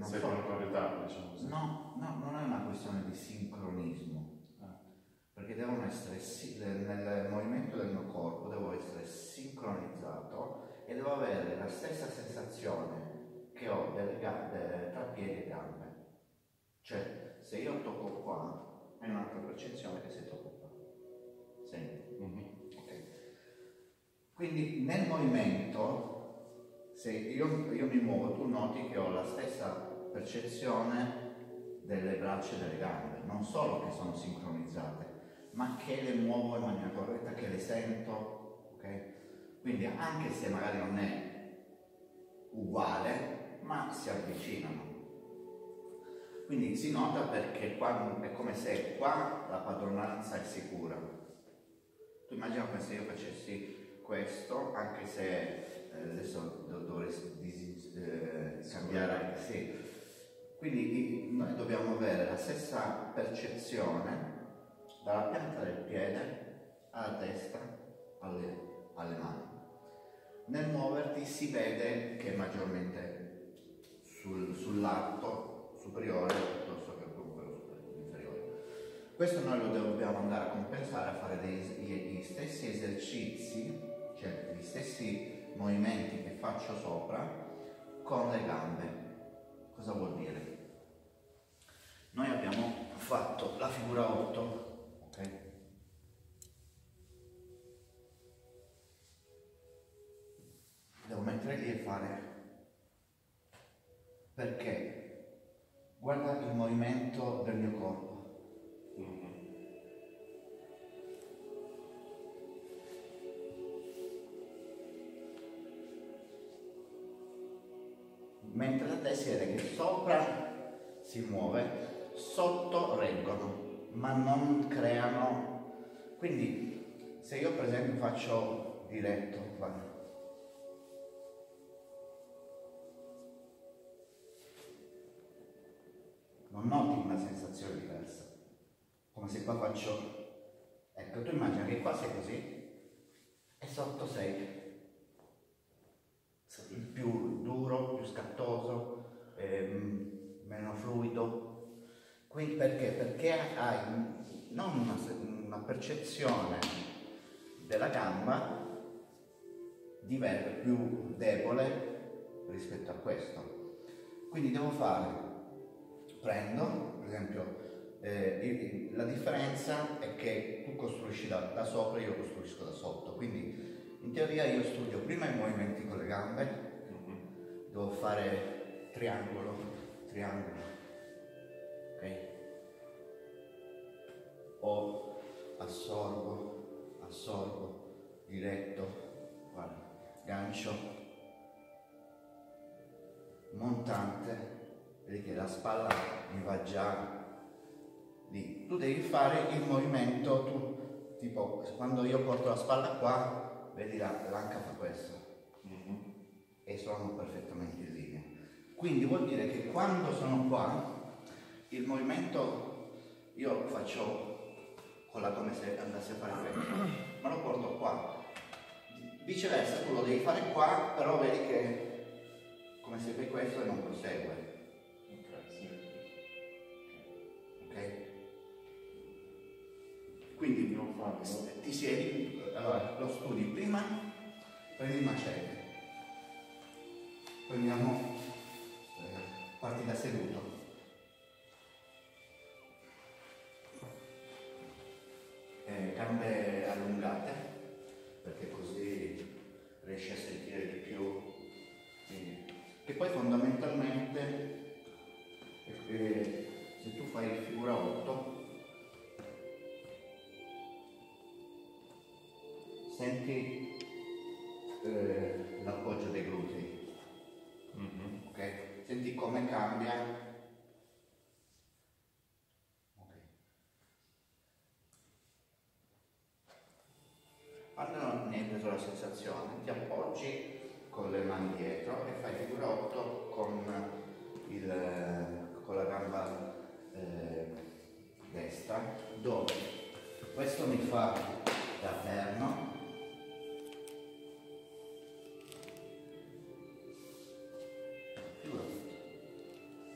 non sei con parità, diciamo così. No, non è una questione di sincronismo, perché devono essere, nel movimento del mio corpo devo essere sincronizzato e devo avere la stessa sensazione che ho tra piedi e gambe. Cioè, se io tocco qua, è un'altra percezione che se tocco qua. Senti? Okay. Quindi nel movimento, se io mi muovo, tu noti che ho la stessa percezione delle braccia e delle gambe, non solo che sono sincronizzate, ma che le muovo in maniera corretta, che le sento, ok? Quindi anche se magari non è uguale, ma si avvicinano. Quindi si nota perché qua è come se qua la padronanza è sicura. Tu immagina come se io facessi questo, anche se adesso dovrei cambiare, sì. Quindi noi dobbiamo avere la stessa percezione dalla pianta del piede alla testa, alle mani. Nel muoverti si vede che è maggiormente sull'arto superiore piuttosto che quello inferiore. Questo noi lo dobbiamo andare a compensare, a fare gli stessi esercizi, cioè gli stessi movimenti che faccio sopra con le gambe. Cosa vuol dire? Noi abbiamo fatto la figura 8, ok? Devo mettere lì e fare, perché guarda il movimento del mio corpo. Mentre da te si vede che sopra si muove, sotto reggono, ma non creano. Quindi se io per esempio faccio diretto, guarda, non noti una sensazione diversa, come se qua faccio, ecco, tu immagina che qua sei così e sotto sei più duro, più scattoso, meno fluido. Quindi perché? Perché hai non una percezione della gamba più debole rispetto a questo. Quindi devo prendo per esempio, la differenza è che tu costruisci da sopra e io costruisco da sotto, quindi in teoria io studio prima i movimenti con le gambe, devo fare triangolo, ok? O assorbo, diretto, guarda, gancio, montante, vedi che la spalla mi va già lì. Tu devi fare il movimento, tipo quando io porto la spalla qua, vedi l'anca fa questo e sono perfettamente in linea. Quindi vuol dire che quando sono qua il movimento io faccio come se andassi a fare questo, ma lo porto qua. Viceversa tu lo devi fare qua, però vedi che come se fai questo e non prosegue. Ok? Quindi ti siedi, allora lo studi prima, prendi il macete, prendiamo, parti da seduto, gambe allungate, perché così riesci a sentire di più, che poi fondamentalmente se tu fai figura 8 senti l'appoggio dei glutei, ok? Senti come cambia. Quando ne hai preso la sensazione, ti appoggi con le mani dietro e fai figura 8 con la gamba destra, dove questo mi fa da perno,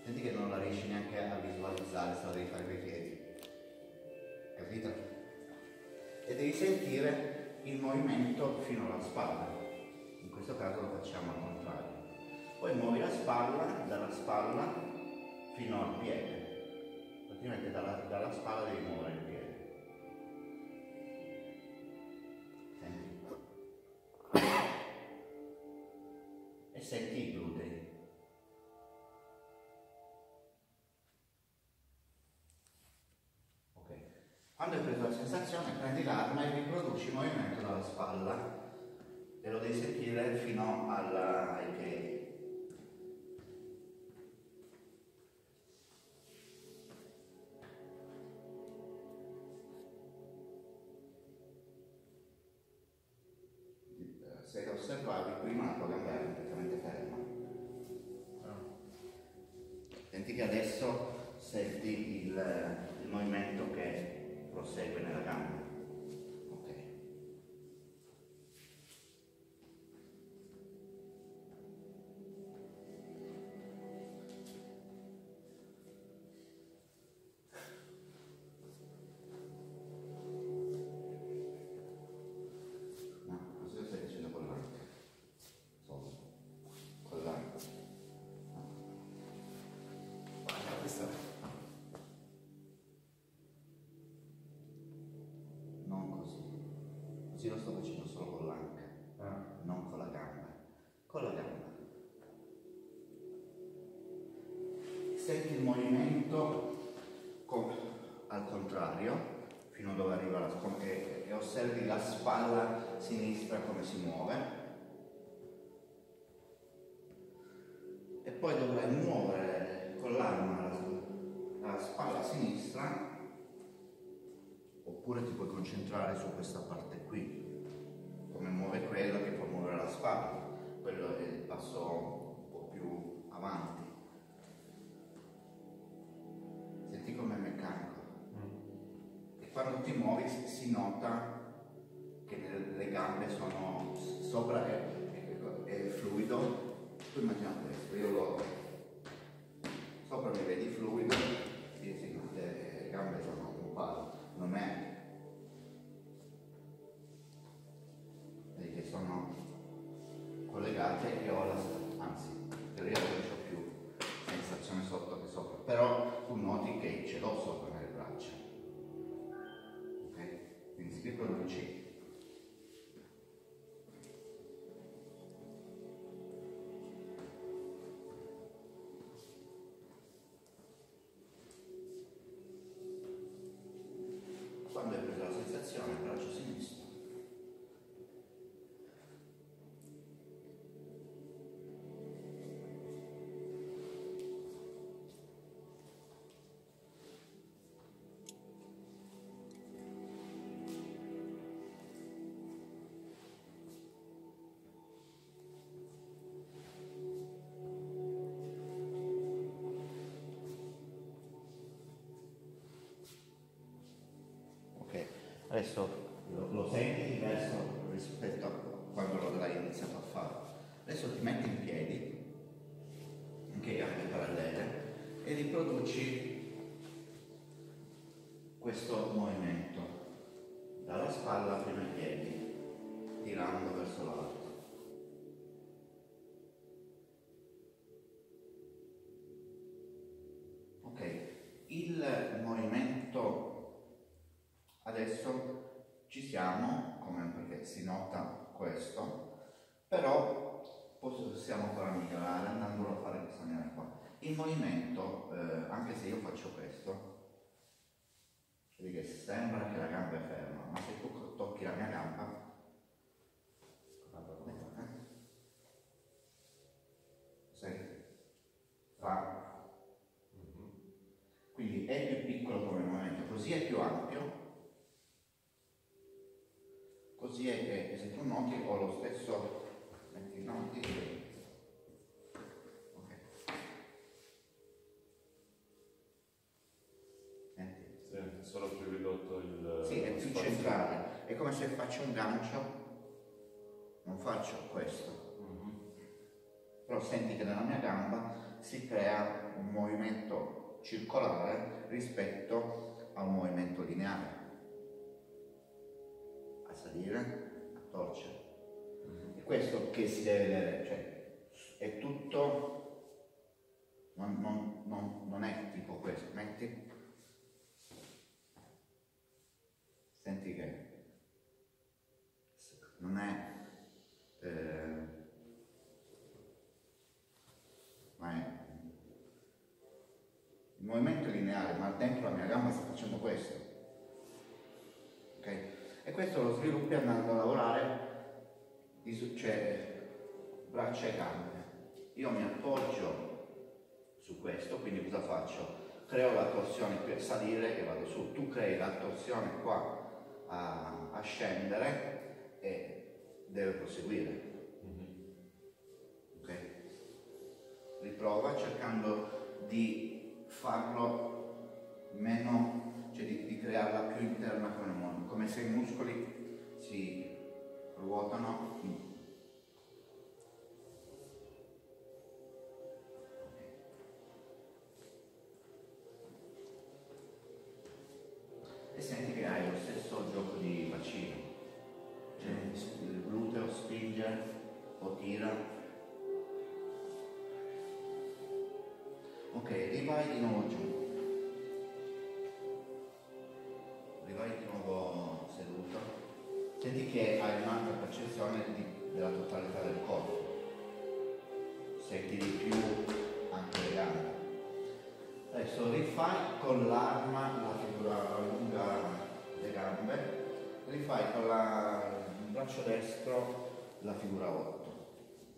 Senti che non la riesci neanche a visualizzare se la devi fare coi piedi, capito? E devi sentire il movimento fino alla spalla, in questo caso lo facciamo al contrario. Poi muovi la spalla, dalla spalla fino al piede, praticamente dalla spalla devi muovere il piede. Senti? E senti i glutei. Ok. Quando hai preso la sensazione, prendi l'arma e riproduci il movimento dalla spalla e lo devi sentire fino ai piedi. Se osservavi prima la tua gamba era completamente ferma. Senti che adesso senti il movimento che prosegue nella gamba. Ok. No, cosa stai facendo con l'anca? Solo. Con l'anca. Guarda, questa. Non così. Così lo sto facendo solo con l'anca. Non con la gamba. Con la gamba. Senti il movimento al contrario, fino a dove arriva la spalla, e osservi la spalla sinistra come si muove. E poi dovrai muovere con l'arma la spalla sinistra, oppure ti puoi concentrare su questa parte qui, come muove quella che può muovere la spalla. Quello è il passo un po' più avanti. Senti com'è meccanico. E quando ti muovi si nota che le gambe sono sopra, è fluido. Tu immagina questo, sopra mi vedi fluido, e sì, le gambe sono un palo, non è, vedi che sono collegate e anzi, in teoria non c'ho più sensazione sotto che sopra, però tu noti che ce l'ho sopra nelle braccia, ok? Quindi si riproduci. Quando hai preso la sensazione al braccio sinistro, ok, adesso lo senti diverso rispetto a quando lo avrai iniziato a fare. Adesso ti metti in piedi, anche gambe parallele, e riproduci questo movimento dalla spalla fino ai piedi, tirando verso l'alto. Ok, il movimento adesso ci siamo, perché si nota questo, però possiamo ancora migliorare andandolo a fare in questa maniera qua. Il movimento, anche se io faccio questo, vedi che sembra che la gamba è ferma, ma se tu tocchi la mia gamba, fa. Quindi è più piccolo come movimento, così è più ampio, così è che se tu noti ho lo stesso, metti noti, ok. Sì, è solo più ridotto il... Sì, è più centrale, è come se faccio un gancio, non faccio questo, però senti che nella mia gamba si crea un movimento circolare rispetto a un movimento lineare. A salire, a torcere. E questo che si deve vedere, cioè è tutto, non è tipo questo, metti, senti che non è, ma è il movimento è lineare, ma dentro la mia gamba sta facendo questo, ok? E questo lo sviluppi andando a lavorare, cioè braccia e gambe. Io mi appoggio su questo, quindi cosa faccio? Creo la torsione per salire e vado su. Tu crei la torsione qua a scendere e deve proseguire. Ok? Riprova cercando di farlo meno, cioè di crearla più interna come il mondo, come se i muscoli si ruotano. E senti che hai lo stesso gioco di bacino, cioè il gluteo spinge o tira. Ok, rivai di nuovo giù, rivai di nuovo seduto, senti che hai un'altra percezione della totalità del corpo, senti di più anche le gambe. Adesso rifai con l'arma la figura lunga le gambe, rifai con il braccio destro la figura 8.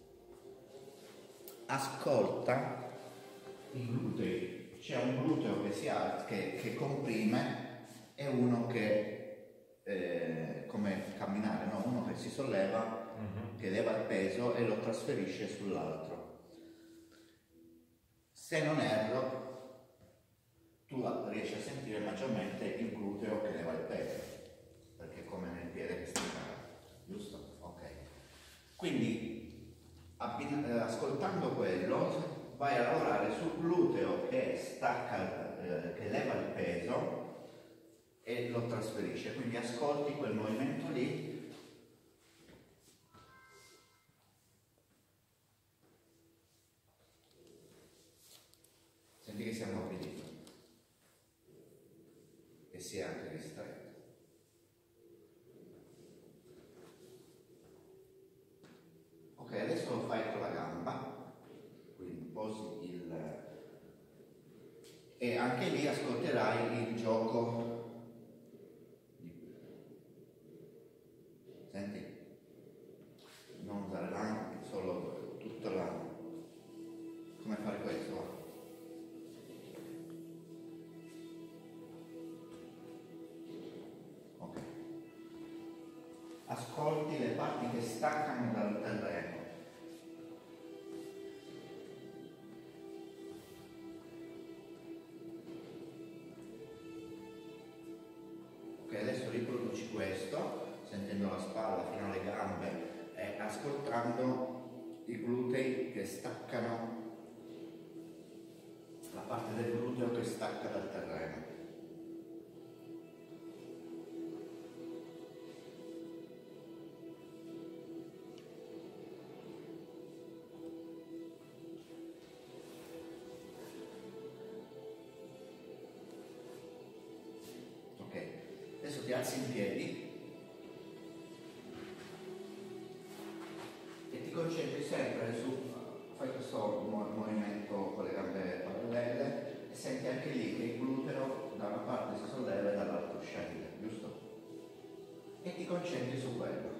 Ascolta i glutei, c'è un gluteo che si alza, che comprime e uno che come camminare, no? Uno che si solleva, che leva il peso e lo trasferisce sull'altro. Se non erro, tu riesci a sentire maggiormente il gluteo che leva il peso, perché è come nel piede che sta giusto? Ok. Quindi ascoltando quello vai a lavorare sul gluteo che stacca, che leva il peso e lo trasferisce, quindi ascolti quel movimento lì. Senti che siamo morbidito e si è anche ristretto. Ok, adesso lo fai con la gamba, quindi posi e anche lì ascolterai il gioco. Senti? Non usare l'anca, solo tutta la. Come fare questo? Ok. Ascolti le parti che staccano dal terreno. Ok, adesso riproduci questo, sentendo la spalla fino alle gambe e ascoltando i glutei che staccano, la parte del gluteo che stacca dal terreno. Ok, adesso ti alzi in piedi e ti concentri sempre fai questo movimento con le gambe parallele e senti anche lì che il gluteo da una parte si solleva e dall'altra scende, giusto? E ti concentri su quello.